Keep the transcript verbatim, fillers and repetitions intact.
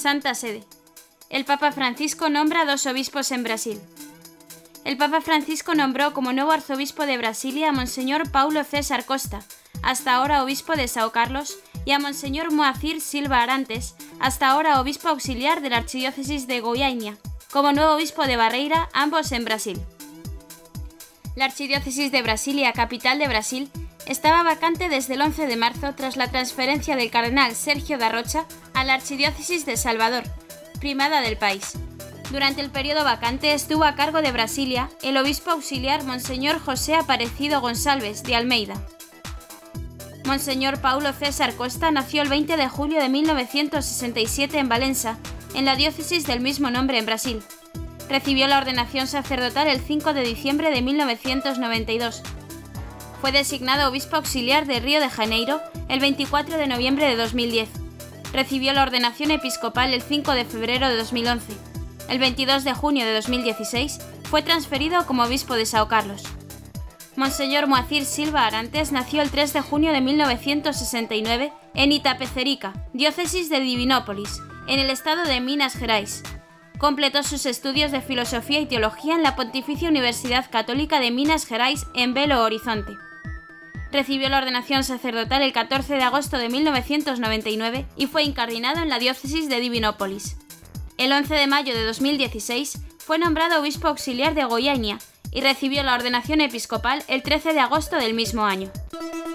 Santa Sede. El Papa Francisco nombra dos obispos en Brasil. El Papa Francisco nombró como nuevo arzobispo de Brasilia a Monseñor Paulo César Costa, hasta ahora obispo de São Carlos, y a Monseñor Moacir Silva Arantes, hasta ahora obispo auxiliar de la Archidiócesis de Goiânia, como nuevo obispo de Barreira, ambos en Brasil. La Archidiócesis de Brasilia, capital de Brasil, estaba vacante desde el once de marzo tras la transferencia del cardenal Sergio da Rocha a la Archidiócesis de Salvador, primada del país. Durante el periodo vacante estuvo a cargo de Brasilia el obispo auxiliar Monseñor José Aparecido Gonçalves de Almeida. Monseñor Paulo César Costa nació el veinte de julio de mil novecientos sesenta y siete en Valença, en la diócesis del mismo nombre en Brasil. Recibió la ordenación sacerdotal el cinco de diciembre de mil novecientos noventa y dos. Fue designado obispo auxiliar de Río de Janeiro el veinticuatro de noviembre de dos mil diez. Recibió la ordenación episcopal el cinco de febrero de dos mil once. El veintidós de junio de dos mil dieciséis fue transferido como obispo de São Carlos. Monseñor Moacir Silva Arantes nació el tres de junio de mil novecientos sesenta y nueve en Itapecerica, diócesis de Divinópolis, en el estado de Minas Gerais. Completó sus estudios de filosofía y teología en la Pontificia Universidad Católica de Minas Gerais en Belo Horizonte. Recibió la ordenación sacerdotal el catorce de agosto de mil novecientos noventa y nueve y fue incardinado en la diócesis de Divinópolis. El once de mayo de dos mil dieciséis fue nombrado obispo auxiliar de Goiânia y recibió la ordenación episcopal el trece de agosto del mismo año.